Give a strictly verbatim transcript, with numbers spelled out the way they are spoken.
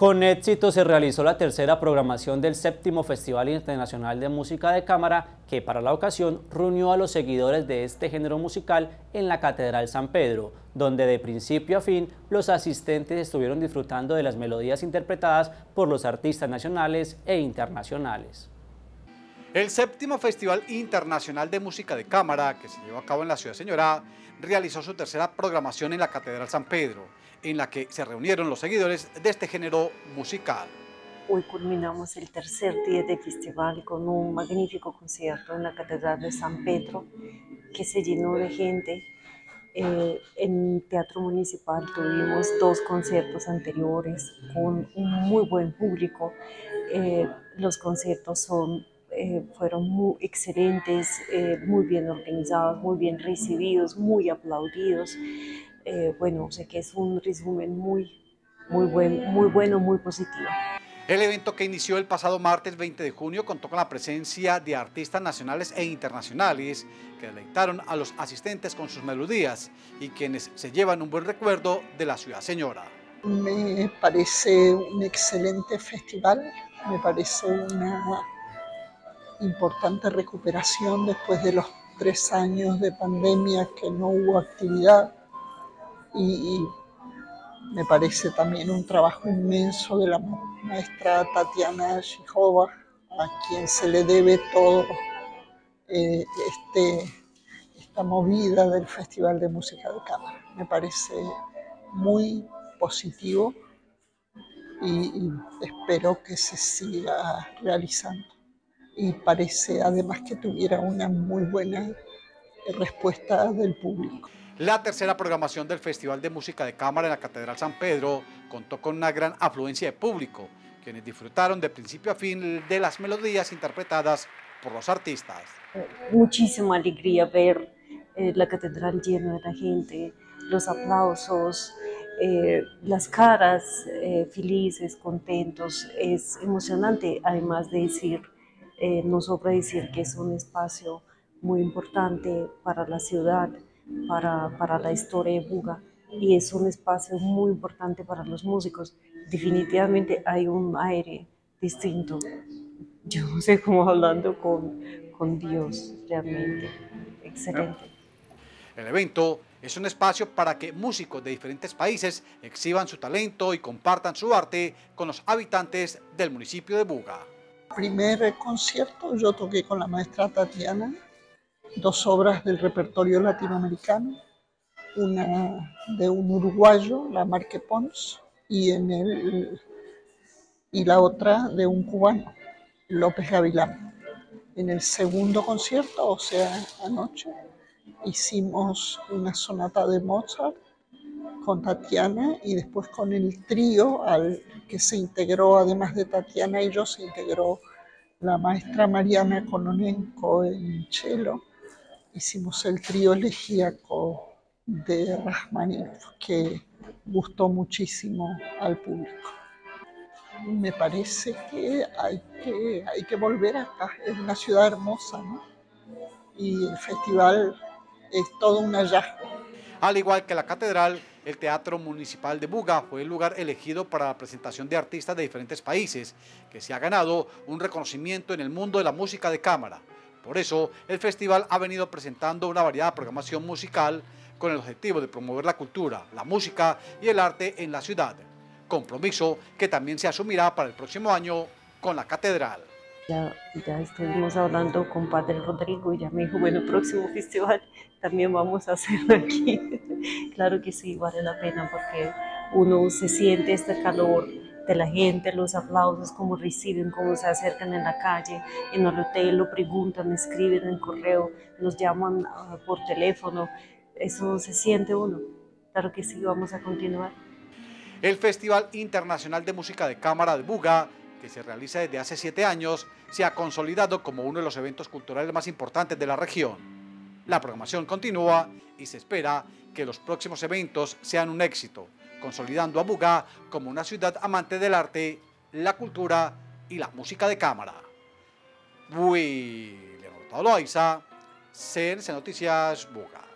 Con éxito se realizó la tercera programación del séptimo Festival Internacional de Música de Cámara, que para la ocasión reunió a los seguidores de este género musical en la Catedral San Pedro, donde de principio a fin los asistentes estuvieron disfrutando de las melodías interpretadas por los artistas nacionales e internacionales. El séptimo Festival Internacional de Música de Cámara, que se llevó a cabo en la ciudad de Señorá, realizó su tercera programación en la Catedral San Pedro, en la que se reunieron los seguidores de este género musical. Hoy culminamos el tercer día del festival con un magnífico concierto en la Catedral de San Pedro, que se llenó de gente. Eh, en el Teatro Municipal tuvimos dos conciertos anteriores con un muy buen público. Eh, los conciertos son, eh, fueron muy excelentes, eh, muy bien organizados, muy bien recibidos, muy aplaudidos. Eh, bueno, sé que es un resumen muy, muy, buen, muy bueno, muy positivo. El evento, que inició el pasado martes veinte de junio, contó con la presencia de artistas nacionales e internacionales que deleitaron a los asistentes con sus melodías y quienes se llevan un buen recuerdo de la ciudad señora. Me parece un excelente festival, me parece una importante recuperación después de los tres años de pandemia que no hubo actividad, y, y me parece también un trabajo inmenso de la maestra Tatiana Shijova, a quien se le debe todo eh, este, esta movida del Festival de Música de Cámara. Me parece muy positivo y, y espero que se siga realizando. Y parece además que tuviera una muy buena respuesta del público. La tercera programación del Festival de Música de Cámara en la Catedral San Pedro contó con una gran afluencia de público, quienes disfrutaron de principio a fin de las melodías interpretadas por los artistas. Muchísima alegría ver eh, la catedral llena de la gente, los aplausos, eh, las caras eh, felices, contentos. Es emocionante, además de decir, eh, nos sobra decir que es un espacio muy importante para la ciudad, para, para la historia de Buga, y es un espacio muy importante para los músicos. Definitivamente hay un aire distinto. Yo no sé cómo hablando con, con Dios, realmente. Excelente. El evento es un espacio para que músicos de diferentes países exhiban su talento y compartan su arte con los habitantes del municipio de Buga. Primer concierto yo toqué con la maestra Tatiana dos obras del repertorio latinoamericano, una de un uruguayo, la Marque Pons, y, en el, y la otra de un cubano, López Gavilán. En el segundo concierto, o sea, anoche, hicimos una sonata de Mozart con Tatiana, y después con el trío al que se integró, además de Tatiana y yo, se integró la maestra Mariana Kononenko en cello. Hicimos el trío elegíaco de Rachmaninoff, que gustó muchísimo al público. Me parece que hay que, hay que volver acá, es una ciudad hermosa, ¿no? Y el festival es todo un hallazgo. Al igual que la catedral, el Teatro Municipal de Buga fue el lugar elegido para la presentación de artistas de diferentes países, que se ha ganado un reconocimiento en el mundo de la música de cámara. Por eso, el festival ha venido presentando una variada programación musical con el objetivo de promover la cultura, la música y el arte en la ciudad. Compromiso que también se asumirá para el próximo año con la catedral. Ya, ya estuvimos hablando con Padre Rodrigo y ya me dijo, bueno, el próximo festival también vamos a hacerlo aquí. Claro que sí, vale la pena, porque uno se siente este calor de la gente, los aplausos, cómo reciben, cómo se acercan en la calle, en el hotel, lo preguntan, escriben en correo, nos llaman uh, por teléfono. Eso se siente uno. Claro que sí, vamos a continuar. El Festival Internacional de Música de Cámara de Buga, que se realiza desde hace siete años, se ha consolidado como uno de los eventos culturales más importantes de la región. La programación continúa y se espera que los próximos eventos sean un éxito, consolidando a Buga como una ciudad amante del arte, la cultura y la música de cámara. William Pablo Aiza, C N C Noticias, Buga.